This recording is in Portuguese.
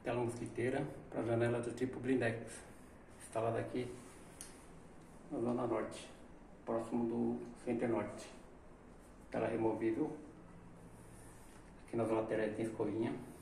tela mosquiteira para janela do tipo blindex, instalada aqui na zona norte, próximo do Center Norte. Tela removível, aqui nas laterais tem escovinha.